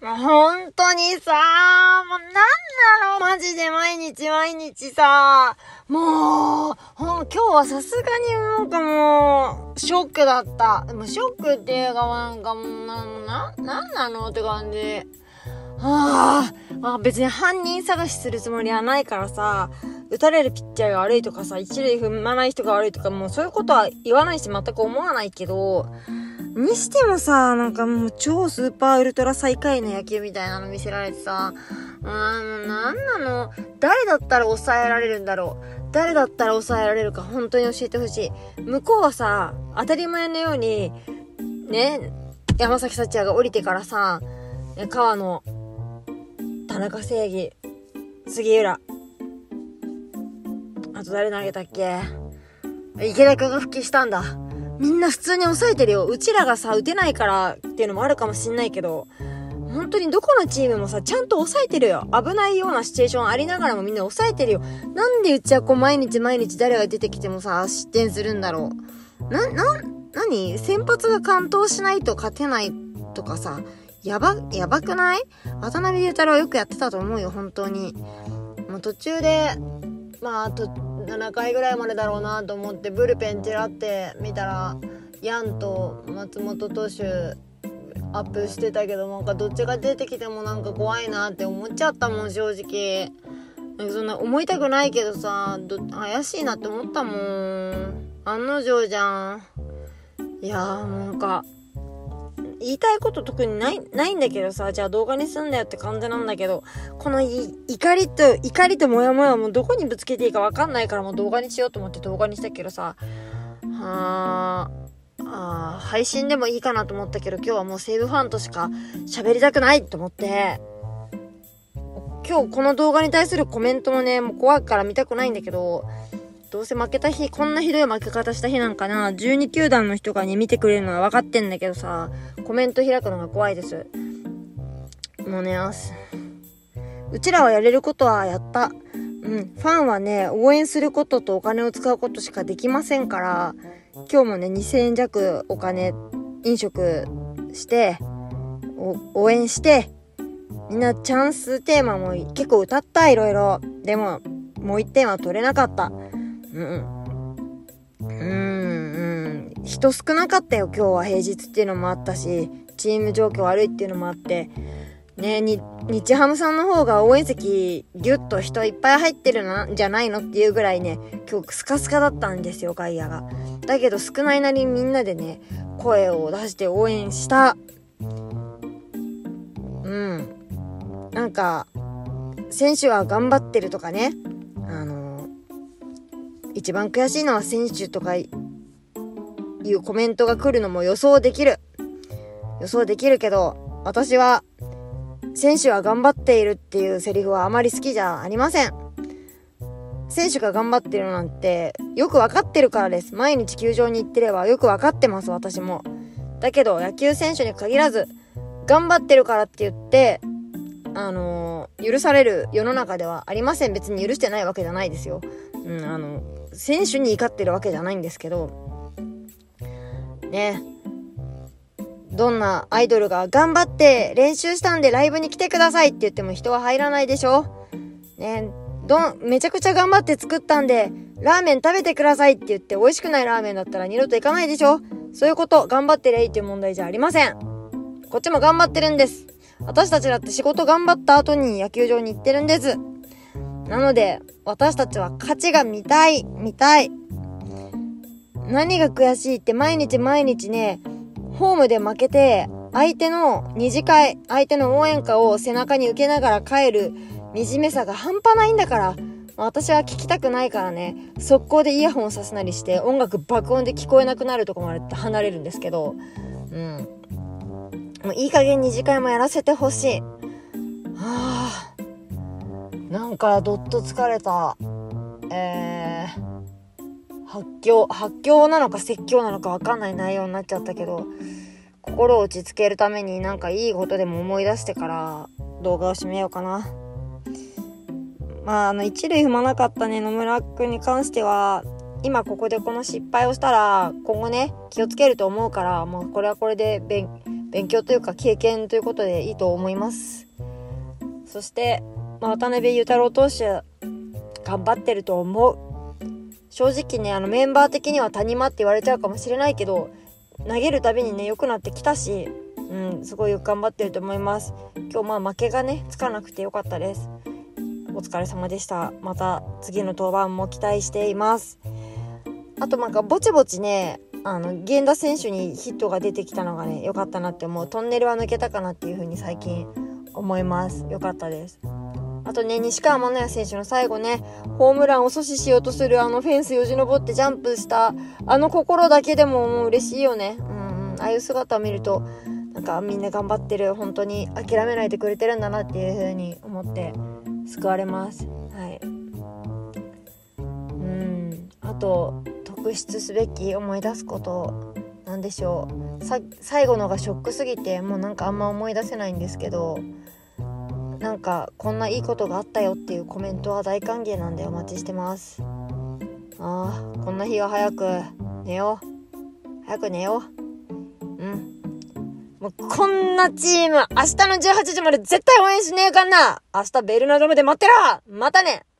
本当にさ、もうなんなのマジで毎日さ、もう、今日はさすがになんかもう、ショックだった。でもショックっていうかなんかもう、なんなのって感じ。別に犯人探しするつもりはないからさ、打たれるピッチャーが悪いとかさ、一塁踏まない人が悪いとか、もうそういうことは言わないし全く思わないけど、にしてもさ、なんかもう超スーパーウルトラ最下位の野球みたいなの見せられてさ、なんなの、誰だったら抑えられるんだろう。誰だったら抑えられるか本当に教えてほしい。向こうはさ、当たり前のように、ね、山崎幸也が降りてからさ、川野、田中正義、杉浦、あと誰投げたっけ？池田君が復帰したんだ。みんな普通に抑えてるよ。うちらがさ、打てないからっていうのもあるかもしんないけど、本当にどこのチームもさ、ちゃんと抑えてるよ。危ないようなシチュエーションありながらもみんな抑えてるよ。なんでうちはこう毎日誰が出てきてもさ、失点するんだろう。何先発が完投しないと勝てないとかさ、やばくない？渡辺裕太郎よくやってたと思うよ、本当に。もう途中で、あと7回ぐらいまでだろうなと思ってブルペンチラって見たらヤンと松本投手アップしてたけど、なんかどっちが出てきてもなんか怖いなって思っちゃったもん、正直。なんかそんな思いたくないけどさ、怪しいなって思ったもん。案の定じゃん。いやー、なんか言いたいこと特にないんだけどさ、じゃあ動画にすんだよって感じなんだけど、この怒りとモヤモヤもどこにぶつけていいか分かんないから、もう動画にしようと思って動画にしたけどさ、配信でもいいかなと思ったけど、今日はもう西武ファンとしか喋りたくないと思って、今日この動画に対するコメントもね、もう怖いから見たくないんだけど、どうせ負けた日、こんなひどい負け方した日なんかな、12球団の人がね見てくれるのは分かってんだけどさ、コメント開くのが怖いです。もうね、うちらはやれることはやった。ファンはね、応援することとお金を使うことしかできませんから、今日もね、2000円弱お金飲食して応援して、みんなチャンステーマも結構歌った、いろいろ。でももう1点は取れなかった。人少なかったよ。今日は平日っていうのもあったし、チーム状況悪いっていうのもあってね、日ハムさんの方が応援席ギュッと人いっぱい入ってるんじゃないのっていうぐらいね、今日スカスカだったんですよ、外野が。だけど少ないなりにみんなでね、声を出して応援した。なんか選手は頑張ってるとかね、一番悔しいのは選手とかいうコメントが来るのも予想できるけど、私は選手は頑張っているっていうセリフはあまり好きじゃありません。選手が頑張ってるなんてよくわかってるからです。毎日球場に行ってればよくわかってます、私も。だけど野球選手に限らず、頑張ってるからって言って許される世の中ではありません。別に許してないわけじゃないですよ。選手に怒ってるわけじゃないんですけどね。どんなアイドルが頑張って練習したんでライブに来てくださいって言っても人は入らないでしょね。めちゃくちゃ頑張って作ったんでラーメン食べてくださいって言って美味しくないラーメンだったら二度と行かないでしょ。そういうこと。頑張ってりゃいいっていう問題じゃありません。こっちも頑張ってるんです。私たちだって仕事頑張った後に野球場に行ってるんです。なので私たちは勝ちが見たい。何が悔しいって毎日ね、ホームで負けて相手の二次会、相手の応援歌を背中に受けながら帰る惨めさが半端ないんだから。私は聞きたくないからね、速攻でイヤホンさすなりして音楽爆音で聞こえなくなるとこまで離れるんですけど、もういい加減二次会もやらせてほしい。なんかどっと疲れた。発狂なのか説教なのか分かんない内容になっちゃったけど、心を落ち着けるためになんかいいことでも思い出してから動画を締めようかな。一塁踏まなかったね、野村くんに関しては、今ここでこの失敗をしたら今後ね気をつけると思うから、もうこれはこれで勉勉強というか経験ということでいいと思います。そして、渡辺裕太郎投手頑張ってると思う。正直ね、メンバー的には谷間って言われちゃうかもしれないけど、投げるたびにね良くなってきたし、すごいよく頑張ってると思います。今日負けがねつかなくてよかったです。お疲れ様でした。また次の登板も期待しています。あとぼちぼちね、源田選手にヒットが出てきたのがね良かったなって思う。トンネルは抜けたかなっていう風に最近思います。良かったです。あとね、西川真也選手の最後ね、ホームランを阻止しようとするフェンスよじ登ってジャンプした心だけでももう嬉しいよね。ああいう姿を見るとみんな頑張ってる、本当に諦めないでくれてるんだなっていう風に思って救われます。はい。あと特筆すべき思い出すことなんでしょう。最後のがショックすぎてもうあんま思い出せないんですけど、こんないいことがあったよっていうコメントは大歓迎なんでお待ちしてます。こんな日は早く寝よう。もうこんなチーム明日の18時まで絶対応援しねえかんな。明日ベルナドームで待ってろ。またね。